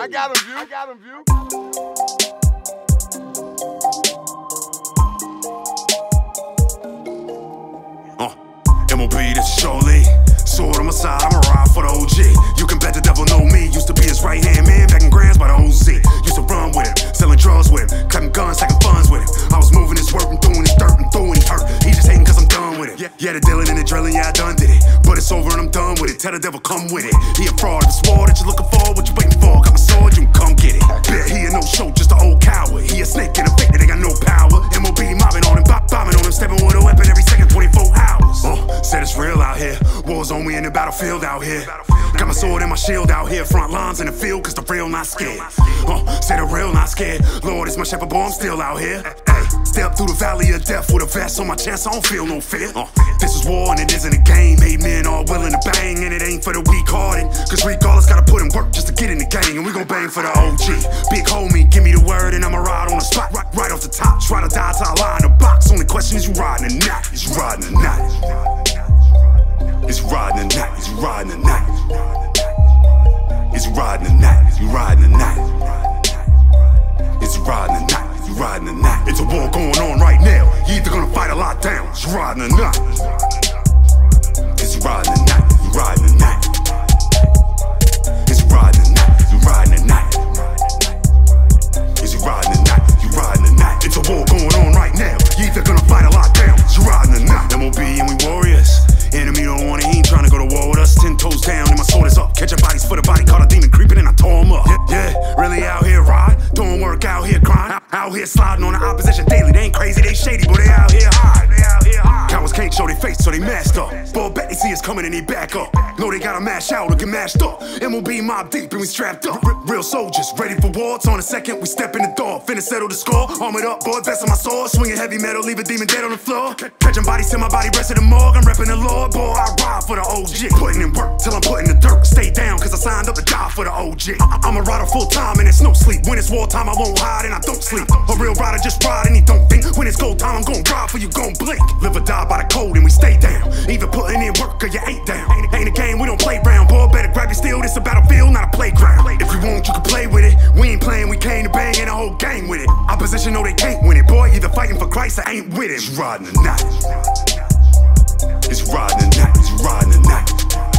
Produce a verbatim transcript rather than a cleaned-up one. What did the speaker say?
I got him, view. I got him, view. Uh, M O B, this is surely. Sword on my side, I'ma ride for the O G. You can bet the devil know me. Used to be his right hand man back in Grams by the O Z. Used to run with him, selling drugs with him, clapping guns, stacking funds with him. I was moving his work and doing his dirt and throwing his hurt. He just hating cause I'm done with it. Yeah, yeah, the dealing and the drilling, yeah, I done did it. But it's over and I'm done with it. Tell the devil come with it. He a fraud, the sword that you looking for, what you waiting for? Got my sword, you can come get it. Bet he a no show, just an old coward. He a snake and a fake that ain't got no power. M O B mobbing on him, bop bombing on him, stepping with a weapon every second, twenty-four hours. Uh, said it's real out here. Wars on me in the battlefield out here. Got my sword and my shield out here. Front lines in the field, cause the real not scared. Uh, say the real not scared. Lord is my shepherd, boy, I'm still out here. Hey, step through the valley of death with a vest on my chest, I don't feel no fear. Uh, this is war and it isn't a game. Made men all willing to bang, and it ain't for the weak-hearted. Cause regardless, gotta put in work just to get in the gang. And we gon' bang for the O G. Big homie, give me the word and I'ma ride on the spot. Right, right off the top, try to die till I lie in the box. Only question is you riding or not. Is you riding or not? It's riding or not, it's riding or not. It's riding or not, it's riding or not. It's riding or not, it's riding or not. It's a war going on right now. You either gonna fight or lock down. It's riding or not. It's riding or not, it's riding or not. It's riding or not, it's riding or not. It's riding or not, it's riding or not. It's a war going on right now. You either gonna fight or lock down. It's riding or not. M O B and we warriors. Enemy don't want it, he ain't trying to go to war with us. Ten toes down and my sword is up. Catching bodies for the body, caught a demon creeping and I tore him up. Yeah, yeah, really out here ride, doing work out here grind. Out, out here sliding on the opposition daily. They ain't crazy, they shady, but they out here high. They out here high. Cowards can't show their face, so they masked up. Boy, bet they see us coming and they back up. Know they gotta mash out or get mashed up. M O B mob deep and we strapped up. R real soldiers, ready for war. It's on a second, we step in the door. Finna settle the score, armored up, boy, vest on my sword. Swinging heavy metal, leave a demon dead on the floor. Catching bodies till my body rest in the morgue. I'm repping the Lord, boy, I ride for the O G. Putting in work till I'm putting the dirt. Stay down cause I signed up to die for the O G. I I'm a rider full time and it's no sleep. When it's wartime I won't hide and I don't sleep. A real rider just ride and he don't think. When it's go time I'm gon' ride for you gon' blink. Live or die by the code and we stay down. Either putting in work or you ain't down. Ain't, ain't a game, we don't play round. Boy, better grab your steel, this a battlefield, not a playground. If you want, you can play with it. We ain't playing, we came to bang and a whole gang with it. Opposition know they can't win it. Boy, either fighting for Christ or ain't with it. It's riding or not. It's riding or not, it's riding or not.